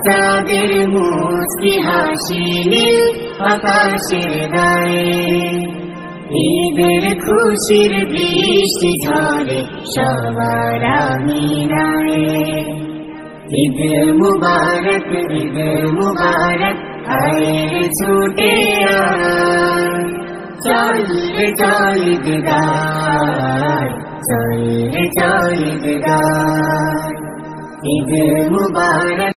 তাদের মুস্কি হাসি নীল আকাশের গায়ে। ঈদের খুশির বৃষ্টি ঝরে সবার আমিনায়। ঈদ মুবারক, ঈদ মুবারক, আয় ছুটে আয়। চল রে চল ঈদগায়, চল রে চল ঈদগায়। ঈদ মুবারক।